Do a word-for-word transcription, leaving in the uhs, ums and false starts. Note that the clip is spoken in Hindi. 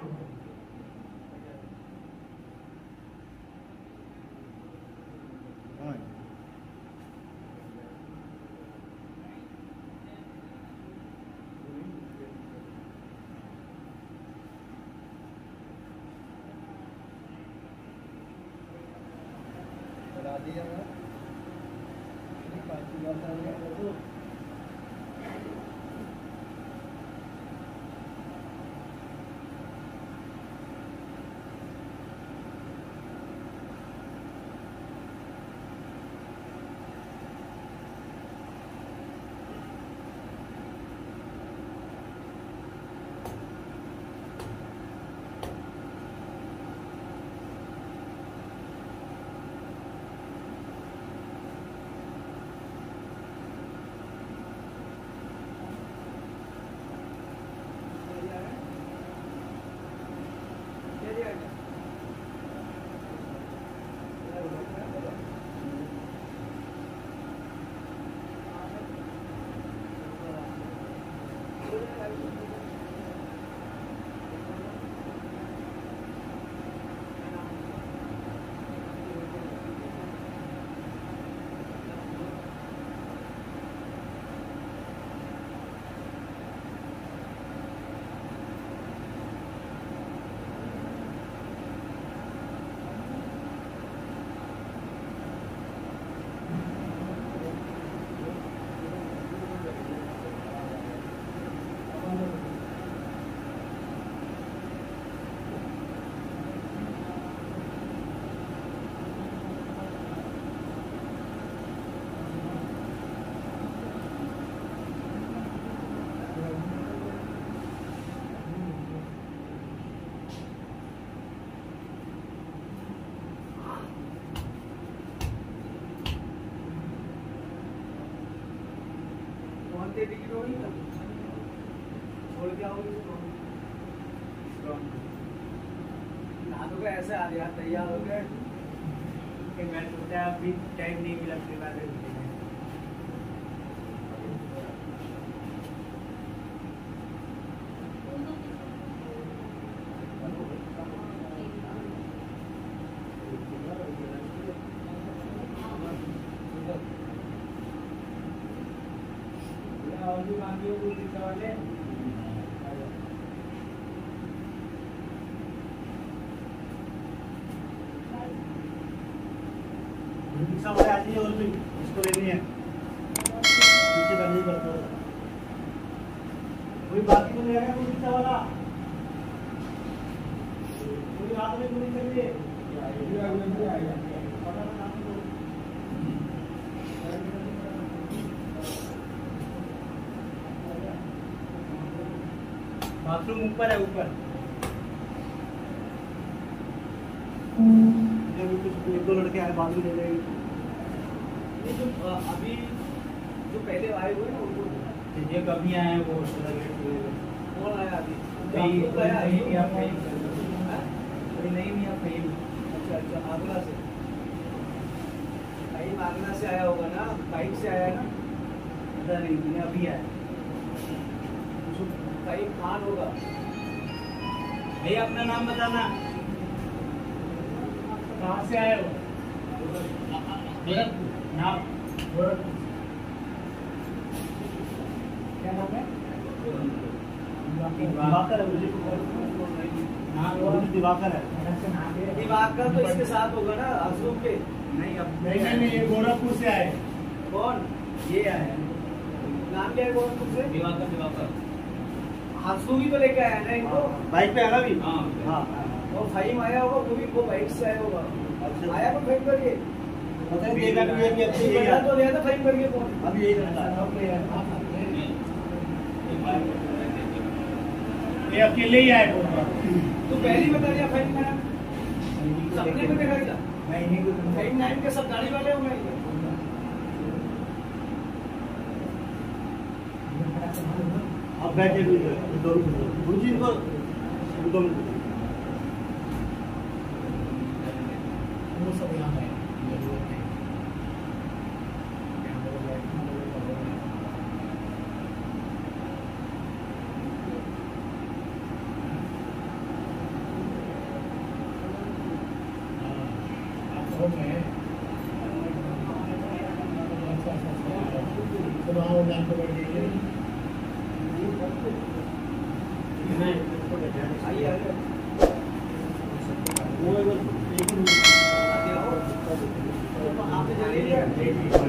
दिया है पाँच बात आ गया तो टिकट हो नहीं छोड़ के आओगे नहा तो ऐसे आ गया तैयार हो गए मैं सोचा अभी टाइम नहीं मिला अपने बाद आज ही और भी इसको लेनी है पीछे करनी पड़ता है कोई बाकी तो नहीं आएगा कोई पीछा वाला कोई रात में नहीं करिए बाथरूम ऊपर है ऊपर कुछ एक दो लड़के आए बाद में ले जाएंगे ये जो अभी जो पहले आए हुए ना उनको ये कभी आए हैं वो कौन आया अभी नहीं नहीं आप नहीं नहीं आप नहीं अच्छा अच्छा आगरा से भाई आगरा से आया होगा ना बाइक से आया ना पता नहीं मैंने अभी आया भाई खान होगा भैया अपना नाम बताना कहाँ से आए हो नाम क्या नाम है दिवाकर है मुझे दिवाकर है दिवाकर तो इसके साथ होगा ना अशोक के नहीं अब नहीं नहीं ये गोरखपुर से आए कौन ये आए नाम क्या है गोरखपुर से दिवाकर दिवाकर हंसू भी तो लेके आया ना इनको बाइक पे आना भी हाँ हाँ और फाइम आया होगा वो भी वो बाइक से आया होगा आया तो फाइम करके पता है देगा भी ये भी अच्छी है तो लिया था फाइम करके कौन अब यही रहता है ये अकेले ही आए तो पहले बता दिया फाइम का सपने में देखा क्या नहीं नहीं फाइम नाइन के सब गाड़ी वाले होंगे अब बैठे भी गुरुजी को वो सब यहाँ है तो वहाँ ऑनलाइन पकड़ लीजिए। आइए आगे। वो एक आप